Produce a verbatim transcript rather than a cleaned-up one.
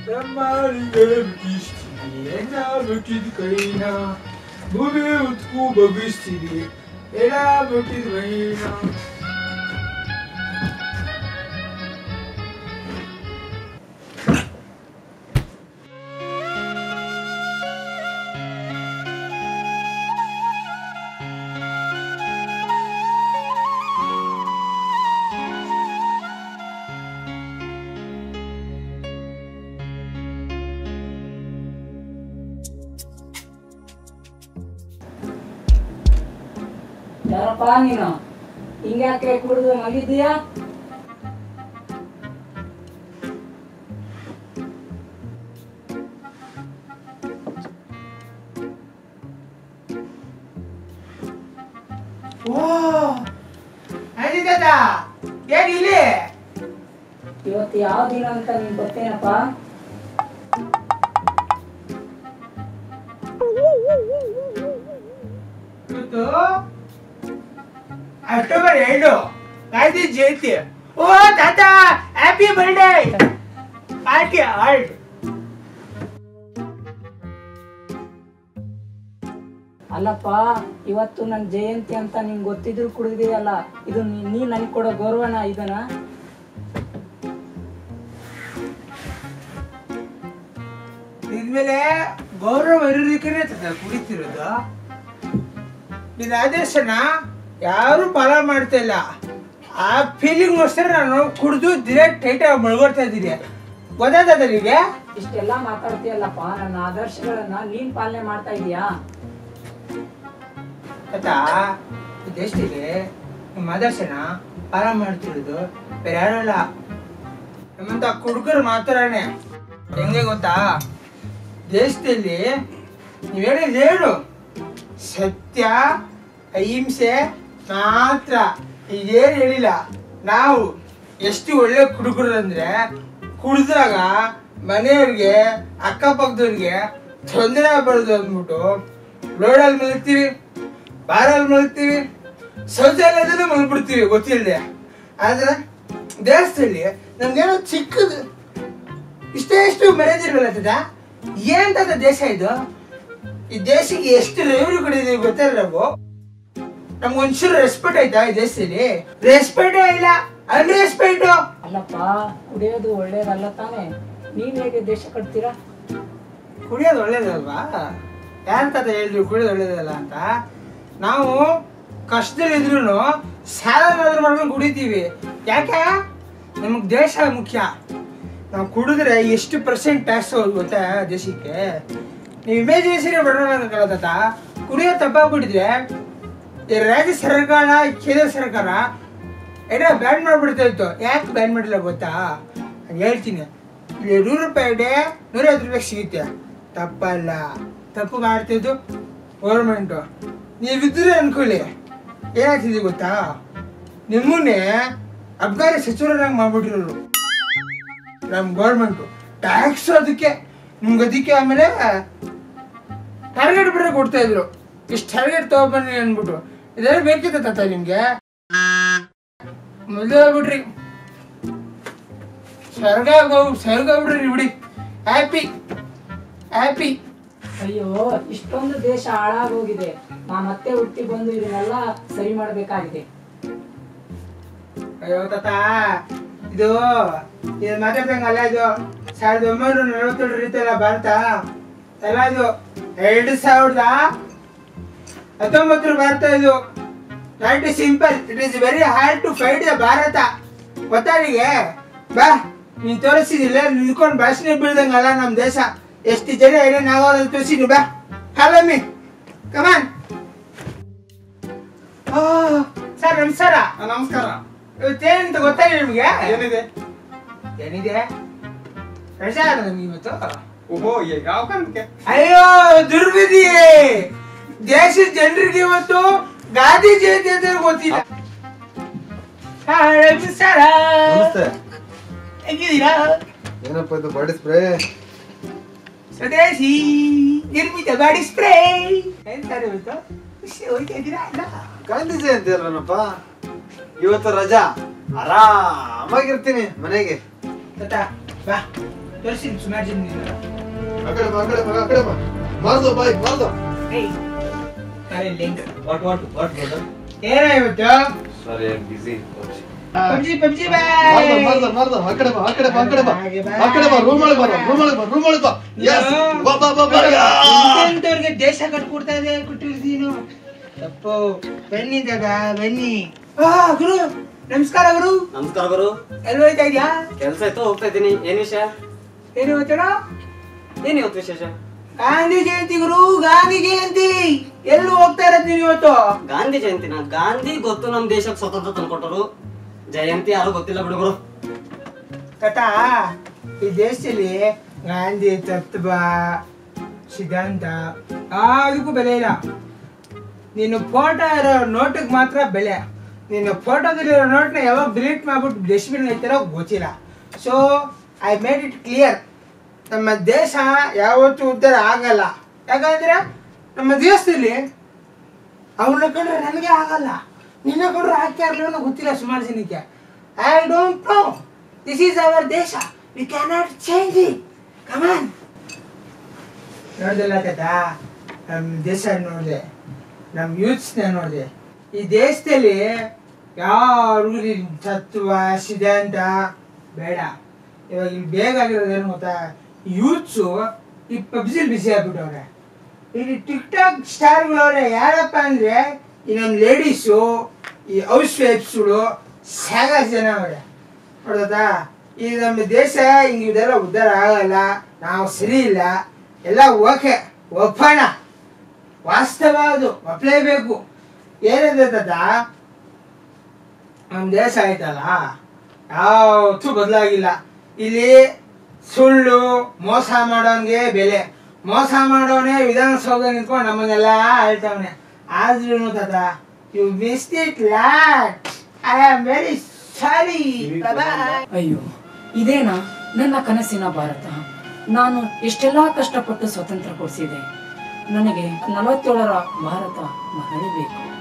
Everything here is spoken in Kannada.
ನಮ್ಮನಿಗೆ ಬಿಟ್ಟಿಸ್ತೀನಿ ಎನ್ನ ಬಿಟ್ಟಿದ ಕೈನ ಭೂಮಿ ಉತ್ಕು ಬಗ್ಗಿಸ್ತೀನಿ ಎಲ್ಲ ಬಿಟ್ಟಿದ ಮೈನ ಯಾರಪ್ಪ ನೀನು ಹಿಂಗ್ಯಾಕೆ ಕುಡಿದು ಮಗಿದ್ದೀಯಾ? ಏನಿಲ್ಲಿ ಇವತ್ತು ಯಾವ ದಿನ ಅಂತ ನಿನ್ ಗೊತ್ತೇನಪ್ಪ? ಇವತ್ತು ಅಕ್ಟೋಬರ್ ಎರಡು ಗಾಂಧಿ ಜಯಂತಿ. ಓ ತಾತ ಹ್ಯಾಪಿ ಬರ್ಡೇ ಪಾರ್ಟಿ ಹಾಲ್ಟ್. ಅಲ್ಲಪ್ಪ ಇವತ್ತು ನನ್ ಜಯಂತಿ ಅಂತ ನಿಂಗೆ ಗೊತ್ತಿದ್ರು ಕುಡಿದಿಯಲ್ಲ, ಇದು ನೀ ನನ್ಗೆ ಕೊಡೋ ಗೌರವನ ಇದನ್ನ? ಇದ್ಮೇಲೆ ಗೌರವ ಇರೋದಕ್ಕೆ ಕುಡಿತಿರೋದು. ನಿನ್ನ ಆದೇಶನ ಯಾರು ಪಾಲ ಮಾಡ್ತಾ ಇಲ್ಲ. ಆ ಫೀಲಿಂಗ್ಗೋಸ್ಕರ ನಾನು ಕುಡಿದು ಡೈರೆಕ್ಟ್ ಟೈಟ್ ಆಗಿ ಮಳ್ಕೊಡ್ತಾ ಇದ್ದೀನಿ. ಗೊತ್ತಾಗ್ತದ ನಿಮಗೆ? ಇಷ್ಟೆಲ್ಲ ಮಾತಾಡ್ತೀಯಲ್ಲಪ್ಪ, ನನ್ನ ಆದರ್ಶಗಳನ್ನ ನೀನ್ ಪಾಲನೆ ಮಾಡ್ತಾ ಇದೀಯಾ? ಆಯ್ತಾ, ಈ ದೇಶದಲ್ಲಿ ನಿಮ್ಮ ಆದರ್ಶನ ಪಾಲ ಮಾಡ್ತಿರೋದು ಬೇರೆ ಯಾರಲ್ಲ, ನಮ್ಮಂತ ಕುಡುಕರು ಮಾತ್ರನೇ. ಹೆಂಗೆ ಗೊತ್ತಾ, ದೇಶದಲ್ಲಿ ನೀವು ಹೇಳಿದ ಹೇಳು ಸತ್ಯ ಅಹಿಂಸೆ ಮಾತ್ರ, ಇದೇನು ಹೇಳಿಲ್ಲ. ನಾವು ಎಷ್ಟು ಒಳ್ಳೆ ಕುಡುಕರು ಅಂದ್ರೆ ಕುಡಿದಾಗ ಮನೆಯವ್ರಿಗೆ ಅಕ್ಕಪಕ್ಕದವ್ರಿಗೆ ತೊಂದರೆ ಆಗ್ಬಾರ್ದು ಅಂದ್ಬಿಟ್ಟು ರೋಡಲ್ಲಿ ಮಲಗ್ತೀವಿ, ಬಾರಲ್ಲಿ ಮಲಗ್ತೀವಿ, ಶೌಚಾಲಯದಲ್ಲೂ ಮಲ್ಬಿಡ್ತೀವಿ ಗೊತ್ತಿಲ್ಲದೆ. ಆದ್ರೆ ದೇಶದಲ್ಲಿ ನಮ್ಗೇನೋ ಚಿಕ್ಕದು ಇಷ್ಟೇ ಎಷ್ಟು ಮರ್ಯಾದಿರಲ್ಲ. ಏನಂತ ದೇಶ ಇದು? ಈ ದೇಶಕ್ಕೆ ಎಷ್ಟು ರೆವೆನ್ಯೂ ಕೊಡಿದೀವಿ ಗೊತ್ತಿಲ್ಲ ನಾವು. ನಮ್ಗೆ ಒಂಚೂರು ರೆಸ್ಪೆಕ್ಟ್ ಆಯ್ತಾ ಈ ದೇಶದಲ್ಲಿ? ರೆಸ್ಪೆಕ್ಟೇ ಇಲ್ಲ, ಅನ್ರೆಸ್ಪೆಕ್ಟ್. ಅಲ್ಲಪ್ಪ, ಕುಡಿಯೋದು ಒಳ್ಳೇದಲ್ಲ ತಾನೆ, ನೀವ್ ಹೇಗೆ ದೇಶ ಕಟ್ತೀರಾ? ಕುಡಿಯೋದು ಒಳ್ಳೇದಲ್ವಾ? ಯಾರಂತ ಹೇಳಿದ್ರು ಕುಡಿಯೋದು ಒಳ್ಳೇದಲ್ಲ ಅಂತ? ನಾವು ಕಷ್ಟದಲ್ಲಿದ್ರು ಸಾಲನಾದ್ರೂ ಮಾಡ್ಕೊಂಡು ಕುಡಿತೀವಿ. ಯಾಕೆ? ನಮಗ್ ದೇಶ ಮುಖ್ಯ. ನಾವು ಕುಡಿದ್ರೆ ಎಷ್ಟು ಪರ್ಸೆಂಟ್ ಟ್ಯಾಕ್ಸ್ ಹೋಗಿ ಗೊತ್ತಾ ದೇಶಕ್ಕೆ? ನೀವು ಇಮೇಜಿನೇಷನ್ ಬರೋಣ. ಕುಡಿಯೋ ತಪ್ಪಾಗ್ಬಿಟ್ಟಿದ್ರೆ ಈ ರಾಜ್ಯ ಸರ್ಕಾರ ಕೇಂದ್ರ ಸರ್ಕಾರ ಏನೋ ಬ್ಯಾನ್ ಮಾಡ್ಬಿಡ್ತಾ ಇತ್ತು. ಯಾಕೆ ಬ್ಯಾನ್ ಮಾಡಿಲ್ಲ ಗೊತ್ತಾ? ನಾನು ಹೇಳ್ತೀನಿ. ಇಲ್ಲಿ ನೂರು ರೂಪಾಯಿ ಡೇ ನೂರೈವತ್ತು ರೂಪಾಯಿ ಸಿಗುತ್ತೆ, ತಪ್ಪಲ್ಲ. ತಪ್ಪು ಮಾಡ್ತಿದ್ದು ಗೌರ್ಮೆಂಟು. ನೀವಿದ್ರೆ ಅನ್ಕೊಳ್ಳಿ ಏನಾಗ್ತಿದೆ ಗೊತ್ತಾ, ನಿಮ್ಮನ್ನೇ ಅಬ್ಕಾರಿ ಸಚಿವರಾಗಿ ಮಾಡ್ಬಿಟ್ಟಿರೋರು ನಮ್ಮ ಗೌರ್ಮೆಂಟು. ಟ್ಯಾಕ್ಸ್ ಅದಕ್ಕೆ ನಿಮ್ಗೆ ಅದಕ್ಕೆ ಆಮೇಲೆ ಟಾರ್ಗೆಟ್ ಬೇರೆ ಕೊಡ್ತಾ ಇದ್ರು. ಇಷ್ಟು ಟಾರ್ಗೆಟ್ ತಗೊಬನ್ನಿ ಅಂದ್ಬಿಟ್ಟು. ಇದೆಲ್ಲ ಬೇಕಿತ್ತ ತಾತ ನಿಮ್ಗೆ? ಮೊದಲೇ ಹೋಗ್ಬಿಟ್ರಿ ಸ್ವರ್ಗ ಹೋಗಿ ಸ್ವರ್ಗ ಹೋಗ್ಬಿಡ್ರಿ ಬಿಡಿ. Happy happy. ಅಯ್ಯೋ, ಇಷ್ಟೊಂದು ದೇಶ ಹಾಳಾಗೋಗಿದೆ. ನಾ ಮತ್ತೆ ಹುಟ್ಟಿ ಬಂದು ಇದನ್ನೆಲ್ಲ ಸರಿ ಮಾಡ್ಬೇಕಾಗಿದೆ. ಅಯ್ಯೋ ತಾತ, ಇದು ಇದು ಮಾತಾಡ್ದಂಗಲ್ಲ. ಇದು ಸಾವಿರದ ಒಂಬೈನೂರ ನಲವತ್ತೇಳು ರೀತಿಯಲ್ಲ ಭಾರತ ಎಲ್ಲ. ಇದು ಎರಡು ಸಾವಿರದ ಹತ್ತೊಂಬತ್ತರ ಭಾರತ. ಇದು not simple, it is very hard to fight the Bharat. ಗೊತ್ತಾಳಿಗೆ ಬಾ, ನೀನ್ ತೋರಿಸಿದಿಲ್ಲ ನಿಂತ್ಕೊಂಡು ಭಾಷಣ ಬೀಳ್ದಂಗಲ್ಲ ನಮ್ ದೇಶ. ಎಷ್ಟು ಜನ ಏನೇನು ಆಗೋದು ತೋರಿಸಿನಿ. ಬಾ, ಹಲೋ ಮೀ ಕಮಾನ್. ಸರ್ ನಮಸ್ಕಾರ. ನಮಸ್ಕಾರ. ಇವತ್ತೇನಂತ ಗೊತ್ತಾಗಿಲ್ಲ ನಿಮ್ಗೆ? ಏನಿದೆ ಏನಿದೆ? ರಜಾ ಅಲ್ಲ ನಮ್ಗೆ ಇವತ್ತು. ಓಹೋ, ಯಾವ ಕಾರಣಕ್ಕೆ? ಅಯ್ಯೋ ದುರ್ವಿಧಿ, ದೇಶದ ಜನರಿಗೆ ಇವತ್ತು ಗಾಂಧಿ ಜಯಂತಿ ಅಂತ ಗೊತ್ತಿಲ್ಲ. ನಮಸ್ಕಾರ. ನಮಸ್ತೆ. ಹೆಂಗಿದ್ದೀರಾ? ಏನಪ್ಪ ಇದು ಬಾಡಿ ಸ್ಪ್ರೇ? ಸ್ವದೇಶಿ ನಿರ್ಮಿತ ಬಾಡಿ ಸ್ಪ್ರೇ. ಎಂತಾರೆ ಇವತ್ತು? ಖುಷಿ ಹೋಯ್ತಾ ಇದ್ದೀರಾ? ಅಲ್ಲ ಗಾಂಧಿ ಜಯಂತಿ ಅಲ್ಲನಪ್ಪ ಇವತ್ತು, ರಜಾ. ಆರಾಮಾಗಿರ್ತೀನಿ ಮನೆಗೆ. ತಾತ ಬಾ, ತೋರಿಸಿ ಸುಮಾರು ಜನ ಇದ್ದಾರೆ. ಆ ಕಡೆ ಬಾ, ಆ ಕಡೆ ಬಾ, ಆ ಕಡೆ ಬಾ. ಮಾರ್ದು ಬಾಯ್ ಮಾರ್ದು. ಏಯ್ ನಾಳೆ link what what what brother? ಏನ ಇವತ್ತು sorry I am busy. PUBG PUBG ಮಾರ್ದು ಮಾರ್ದು ಮಾರ್ದು. ಆ ಕಡೆ ಬಾ, ಆ ಕಡೆ ಬಾ, ಆ ಕಡೆ ಬಾ. ಆ ಕಡೆ ಬಾ, ರೂಮ್ ಒಳಗೆ ಬಾ, ರೂಮ್ ಒಳಗೆ ಬಾ, ರೂಮ್ ಒಳಗೆ ಬಾ. ಯಸ್ ಬಾ ಬಾ ಬಾ ಬಾ. ಇಂಥವ್ರಿಗೆ ದೇಶ ಕಟ್ಕೊಡ್ತಾ ಇದೆ ಕೊಟ್ಟಿರ್ತೀನು. ತಪ್ಪು. ಬನ್ನಿ ದಾಗ ಬನ್ನಿ. ಆ ಗುರು ನಮಸ್ಕಾರ ಗುರು. ನಮಸ್ಕಾರ ಗುರು. ಎಲ್ಲಿ ಹೋಯ್ತಾ ಇದ್ಯಾ? ಕೆಲ್ಸ ಆಯ್ತು, ಹೋಗ್ತಾ ಇದ್ದೀನಿ. ಏನ್ ವಿಷಯ? ಏನು ಹೋಗ್ತಾಡ? ಏನ್ ಇವತ್ತು ವಿಶೇಷ? ಗಾಂಧಿ ಜಯಂತಿ ಗುರು, ಗಾಂಧಿ ಜಯಂತಿ. ಎಲ್ಲಿ ಹೋಗ್ತಾ ಇರೋದು ನೀವು ಇವತ್ತು? ಗಾಂಧಿ ಜಯಂತಿನ? ಗಾಂಧಿ ಗೊತ್ತು, ನಮ್ ದೇಶಕ್ಕೆ ಸ್ವತಂತ್ರ ತಂದ್ಕೊಟ್ಟರು. ಜಯಂತಿ ಯಾರು ಗೊತ್ತಿಲ್ಲ ಬಿಡುಗರು. ಕಟಾ ಈ ದೇಶದಲ್ಲಿ ಗಾಂಧಿ ತತ್ವ ಸಿದ್ಧಾಂತ ಯಾವುದಕ್ಕೂ ಬೆಲೆ ಇಲ್ಲ. ನೀನು ಫೋಟೋ ಇರೋ ನೋಟಿಗೆ ಮಾತ್ರ ಬೆಲೆ. ನೀನು ಫೋಟೋದಲ್ಲಿರೋ ನೋಟ್ನ ಯಾವಾಗ ಡಿಲೀಟ್ ಮಾಡ್ಬಿಟ್ಟು ಡಸ್ಟ್ಬಿನ್ ಐತಾರೋ ಗೊತ್ತಿಲ್ಲ. So I made it clear, ನಮ್ಮ ದೇಶ ಯಾವತ್ತೂ ಉದ್ಧಾರ ಆಗಲ್ಲ. ಯಾಕಂದ್ರೆ ನಮ್ಮ ದೇಶದಲ್ಲಿ ಅವ್ರನ್ನ ಕಂಡ್ರೆ ನನಗೆ ಆಗಲ್ಲ, ನಿನ್ನ ಕಂಡ್ರೆ ಹಾಕಿ ಆಗಲ್ಲ ಗೊತ್ತಿಲ್ಲ ಸುಮಾರು ಜನಕ್ಕೆ. I don't know. This is our ದೇಶ, we cannot change it. Come on. ನೋಡ್ದಲ್ಲ ತಾತ, ನಮ್ಮ ದೇಶ ನೋಡಿದೆ, ನಮ್ಮ ಯೂತ್ಸ್ನ ನೋಡಿದೆ. ಈ ದೇಶದಲ್ಲಿ ಯಾರಿಗೂ ತತ್ವ ಸಿದ್ಧಾಂತ ಬೇಡ. ಇವಾಗ ಇಲ್ಲಿ ಬೇಗ ಆಗಿರೋದೇನು ಗೊತ್ತಾ, ಯೂತ್ಸು ಈ ಪಬ್ಜಿಲಿ ಬಿಸಿ ಆಗ್ಬಿಟ್ಟವ್ರೆ. ಇಲ್ಲಿ ಟಿಕ್ ಟಾಕ್ ಸ್ಟಾರ್ಗಳವ್ರೆ. ಯಾರಪ್ಪ ಅಂದರೆ ಈ ನಮ್ಮ ಲೇಡೀಸು, ಈ ಹೌಸ್ ವೈಫ್ಸ್ಗಳು ಸಾಕಷ್ಟು ಜನ ಅವರೇ. ನೋಡ್ದಾ, ಈ ನಮ್ಮ ದೇಶ ಹಿಂಗೆ ಇದೆಲ್ಲ ಉದ್ಧಾರ ಆಗಲ್ಲ, ನಾವು ಸರಿ ಇಲ್ಲ, ಎಲ್ಲ ಓಕೆ ಒಪ್ಪೋಣ. ವಾಸ್ತವ ಅದು, ಒಪ್ಪಲೇಬೇಕು. ಏನಿದೆ ತಾತ, ನಮ್ಮ ದೇಶ ಆಯ್ತಲ್ಲ ಯಾವತ್ತೂ ಬದಲಾಗಿಲ್ಲ. ಇಲ್ಲಿ ಸುಳ್ಳು ಮೋಸ ಮಾಡೋನ್ಗೆ ಬೆಲೆ. ಮೋಸ ಮಾಡೋನೇ ವಿಧಾನಸೌಧ ನಿಂತ್ಕೊಂಡು ನಮ್ಮನ್ನೆಲ್ಲ ಆಳ್ತವನೆ. ಆದ್ರೂ ತಾತ you missed it lot. I am very sorry. ಅಯ್ಯೋ, ಇದೇನಾ ನನ್ನ ಕನಸಿನ ಭಾರತ? ನಾನು ಎಷ್ಟೆಲ್ಲ ಕಷ್ಟಪಟ್ಟು ಸ್ವತಂತ್ರ ಕೊಡಿಸಿದೆ. ನನಗೆ ನಲವತ್ತೇಳರ ಭಾರತ ಮರಳಬೇಕು.